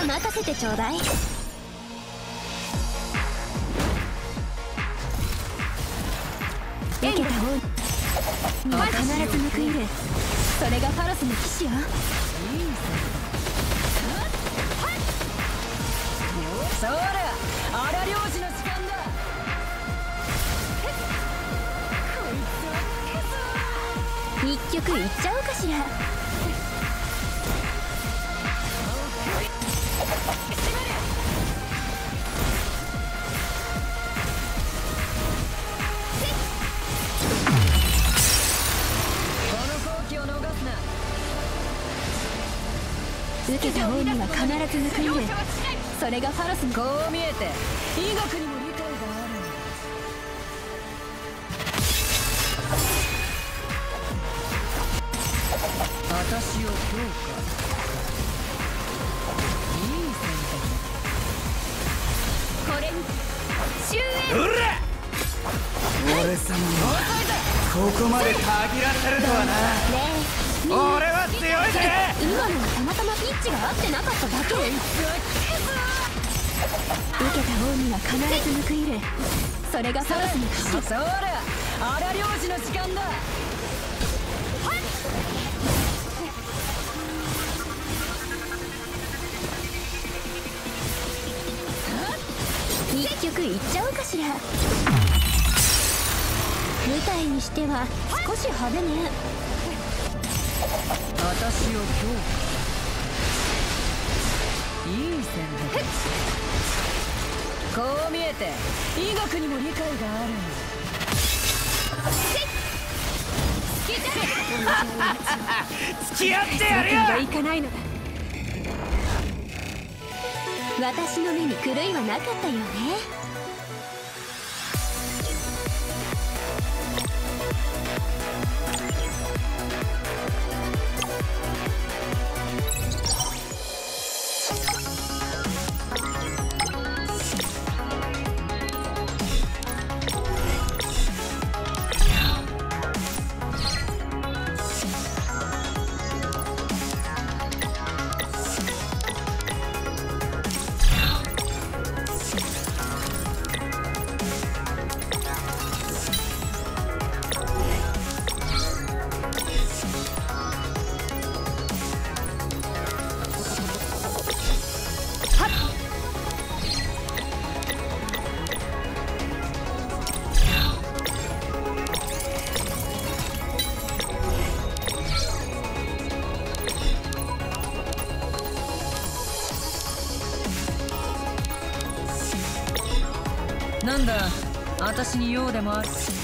は任せてちょうだい。受けた方には必ず報いる。それがファロスの騎士よ。 そら荒漁師の時間だ。 一曲いっちゃおうかしら。受けた方には必ず報いる。それがファロスの。 こう見えて医学にも理解がある。私を評価。いい選択。 これに終焉。 うら俺様もここまでたぎらせるとはな。 ねえ、 俺は強いぜ。 今のはたまたまピッチが合ってなかっただけ。受けた方には必ず報いる。それがファロスの騎士。 そら荒漁師の時間だ。 一曲いっちゃおうかしら。舞台にしては少し派手ね。 私を評価。いい選択。こう見えて医学にも理解がある。 付き合ってやるよ。 がいかないのだ。私の目に狂いはなかったよね。 なんだ、私に用でもある。